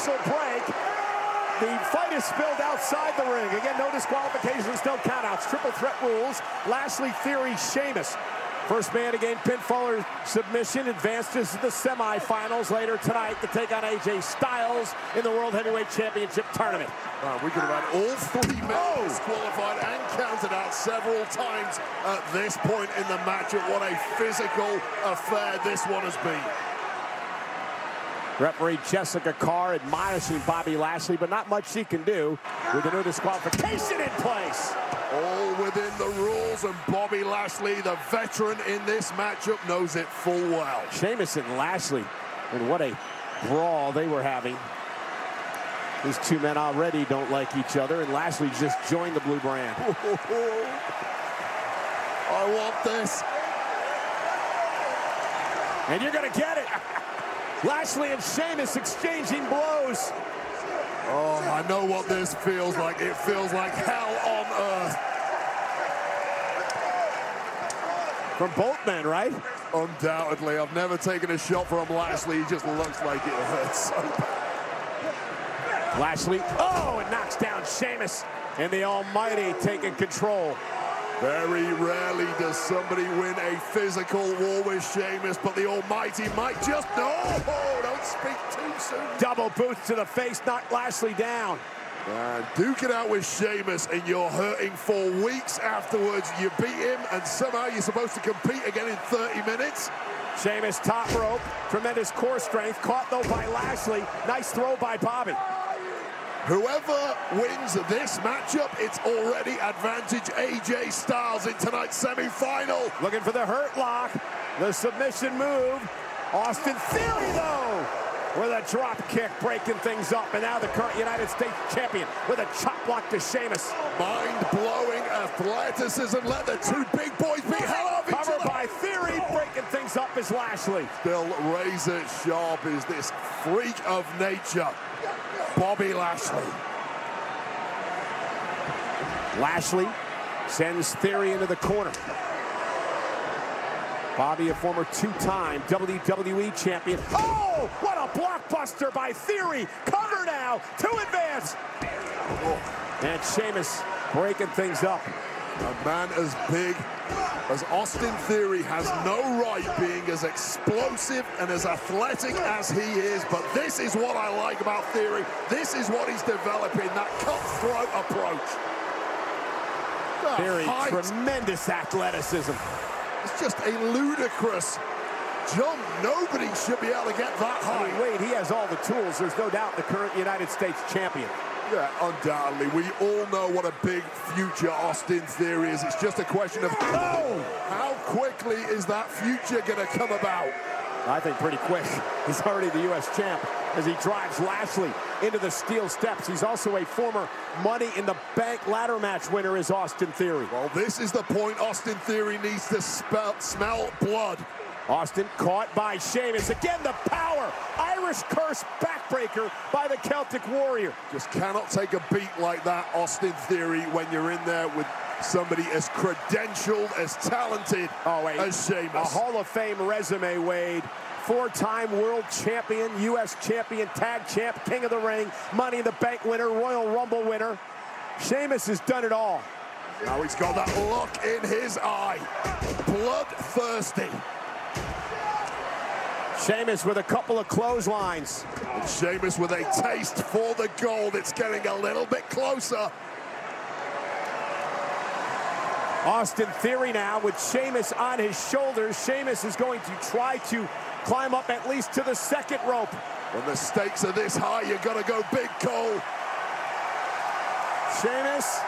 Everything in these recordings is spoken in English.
commercial break. The fight is spilled outside the ring. Again, no disqualifications, no countouts. Triple threat rules. Lashley, Theory, Sheamus. First man to gain pinfall or submission advances to the semifinals later tonight to take on AJ Styles in the World Heavyweight Championship tournament. We could have had all three men disqualified and counted out several times at this point in the match. What a physical affair this one has been. Referee Jessica Carr admonishing Bobby Lashley, but not much she can do with the no disqualification in place. All within the rules, and Bobby Lashley, the veteran in this matchup, knows it full well. Sheamus and Lashley, and what a brawl they were having. These two men already don't like each other, and Lashley just joined the blue brand. I want this. And you're going to get it. Lashley and Sheamus exchanging blows. Oh, I know what this feels like. It feels like hell on earth. From both men, right? Undoubtedly. I've never taken a shot from Lashley. He just looks like it hurts so bad. Lashley, oh, and knocks down Sheamus. And the Almighty taking control. Very rarely does somebody win a physical war with Sheamus, but the Almighty might just... Oh, don't speak too soon. Double boots to the face, knocked Lashley down. Duke it out with Sheamus, and you're hurting for weeks afterwards. You beat him, and somehow you're supposed to compete again in 30 minutes. Sheamus top rope, tremendous core strength, caught though by Lashley. Nice throw by Bobby. Whoever wins this matchup, it's already advantage AJ Styles in tonight's semifinal. Looking for the hurt lock, the submission move. Austin Theory, though, with a drop kick, breaking things up. And now the current United States champion with a chop block to Sheamus. Mind-blowing athleticism. Let the two big boys be hell of each other. Covered by Theory, breaking things up is Lashley. Still razor sharp is this freak of nature, Bobby Lashley. Lashley sends Theory into the corner. Bobby, a former two-time WWE champion. Oh, what a blockbuster by Theory. Cover now to advance. And Sheamus breaking things up. A man as big as Austin Theory has no right being as explosive and as athletic as he is, but this is what I like about Theory. This is what he's developing, that cutthroat approach. Theory, tremendous athleticism. It's just a ludicrous jump. Nobody should be able to get that high. I mean, Wade, he has all the tools. There's no doubt the current United States champion. Yeah, undoubtedly. We all know what a big future Austin Theory is. It's just a question of how quickly is that future going to come about? I think pretty quick. He's already the U.S. champ as he drives Lashley into the steel steps. He's also a former Money in the Bank ladder match winner is Austin Theory. Well, this is the point Austin Theory needs to smell blood. Austin caught by Sheamus. Again, the power. Irish curse backbreaker by the Celtic Warrior. Just cannot take a beat like that, Austin Theory, when you're in there with somebody as credentialed, as talented as Sheamus. A Hall of Fame resume, Wade. Four-time world champion, U.S. champion, tag champ, king of the ring, Money in the Bank winner, Royal Rumble winner. Sheamus has done it all. Now he's got that look in his eye. Bloodthirsty. Sheamus with a couple of clotheslines. And Sheamus with a taste for the gold. It's getting a little bit closer. Austin Theory now with Sheamus on his shoulders. Sheamus is going to try to climb up at least to the second rope. When the stakes are this high, you got to go big, Cole. Sheamus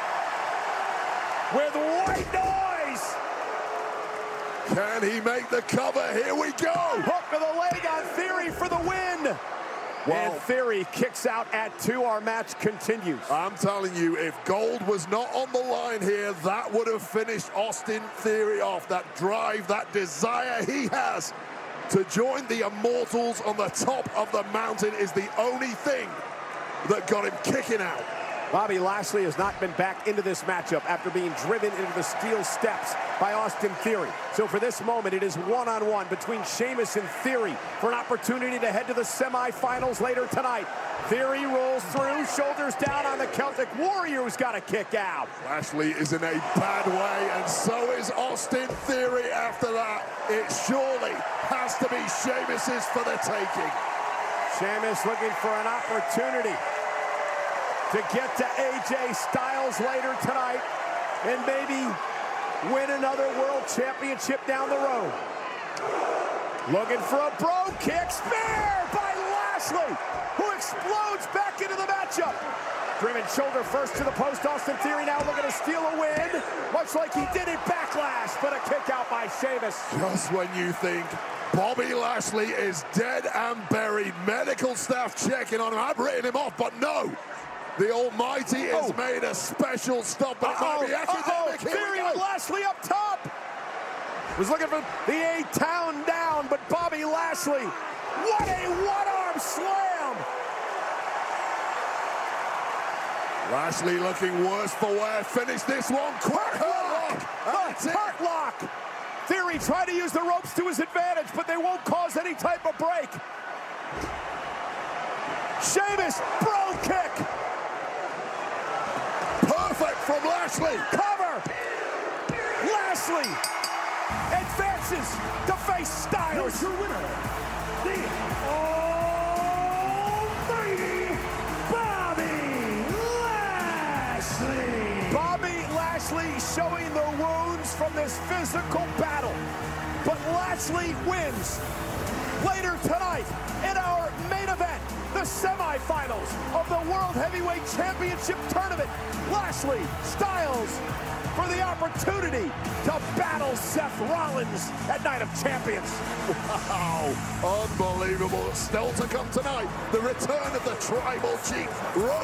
with white noise. Can he make the cover? Here we go. Hook of the leg on Theory for the win. And Theory kicks out at 2. Our match continues. I'm telling you, if gold was not on the line here, that would have finished Austin Theory off. That drive, that desire he has to join the Immortals on the top of the mountain is the only thing that got him kicking out. Bobby Lashley has not been back into this matchup after being driven into the steel steps by Austin Theory. So for this moment, it is one-on-one between Sheamus and Theory for an opportunity to head to the semifinals later tonight. Theory rolls through, shoulders down on the Celtic Warrior, who's got a kick out. Lashley is in a bad way, and so is Austin Theory after that. It surely has to be Sheamus's for the taking. Sheamus looking for an opportunity to get to AJ Styles later tonight and maybe win another world championship down the road. Looking for a bro kick, spear by Lashley, who explodes back into the matchup. Driven shoulder first to the post. Austin Theory now looking to steal a win, much like he did in Backlash, but a kick out by Sheamus. Just when you think Bobby Lashley is dead and buried, medical staff checking on him. I've written him off, but no. The Almighty has made a special stop, but it might be academic. Theory with Lashley up top. Was looking for the A-Town down, but Bobby Lashley, what a one-arm slam. Lashley looking worse for wear. Finish this one quick. Hurt lock. Theory tried to use the ropes to his advantage, but they won't cause any type of break. Sheamus, bro kick. Perfect from Lashley. Cover. Lashley advances to face Styles. Your winner, the almighty Bobby Lashley. Bobby Lashley showing the wounds from this physical battle. But Lashley wins. Later tonight in our main event, the semifinals of the World Heavyweight Championship Tournament. Lashley, Styles for the opportunity to battle Seth Rollins at Night of Champions. Wow, unbelievable. Still to come tonight, the return of the Tribal Chief,